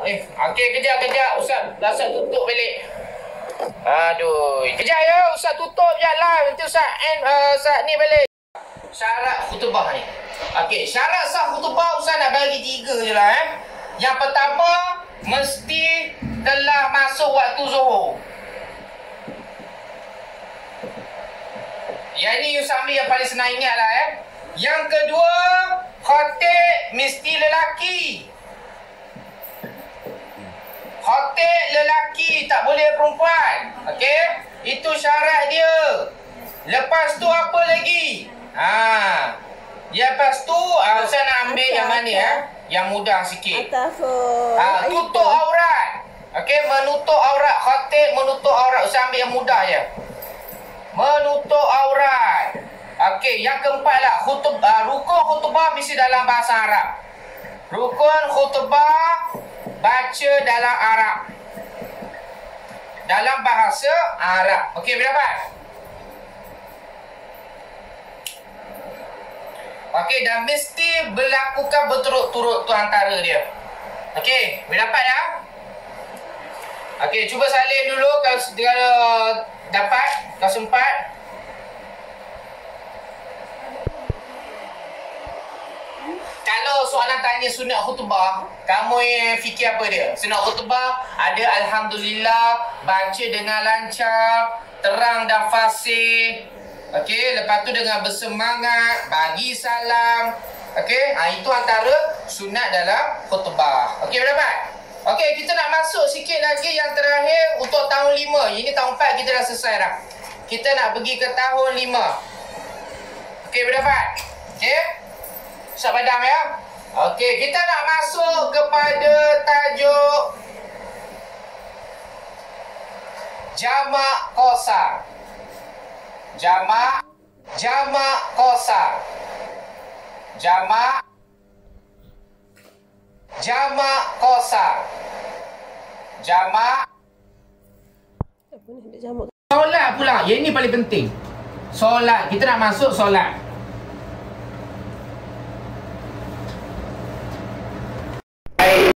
Okey, kejap. Ustaz tutup balik. Aduh. Kejap ya, Ustaz tutup je live. Nanti Ustaz ni balik. Syarat khutbah ni. Okey, syarat sah khutbah Ustaz nak bagi 3 je lah Yang pertama, mesti telah masuk waktu Zuhur. Yang ni Ustaz ambil yang paling senang ingat lah Yang kedua, khatib mesti lelaki. Khatib lelaki, tak boleh perempuan. Okey, itu syarat dia. Lepas tu apa lagi? Lepas tu Ustaz nak ambil yang mana yang mudah sikit. Tutup aurat. Okey, menutup aurat. Khatib menutup aurat. Ustaz ambil yang mudah je. Menutup aurat. Okey, yang keempat lah, rukun khutbah mesti dalam bahasa Arab. Rukun khutbah baca dalam Arab. Dalam bahasa Arab. Okey, berapa? Okey, dan mesti berlakukan berturut-turut tu antara dia. Okey, boleh dapat ya? Okey, cuba salin dulu kalau dapat, kalau sempat. Kalau soalan tanya sunat khutbah, kamu fikir apa dia? Sunat khutbah ada alhamdulillah, baca dengan lancar, terang dan fasih. Okey, lepas tu dengan bersemangat, bagi salam. Okey, itu antara sunat dalam khutbah. Okey, berdapat? Okey, kita nak masuk sikit lagi yang terakhir untuk tahun 5. Ini tahun 4 kita dah selesai dah. Kita nak pergi ke tahun 5. Okey, berdapat? Okey? Ustaz padam ya? Okey, kita nak masuk kepada tajuk jamak qasar. Jamak qasar. Jamak qasar. Jamak. Solat pula. Yang ini paling penting. Solat. Kita nak masuk solat.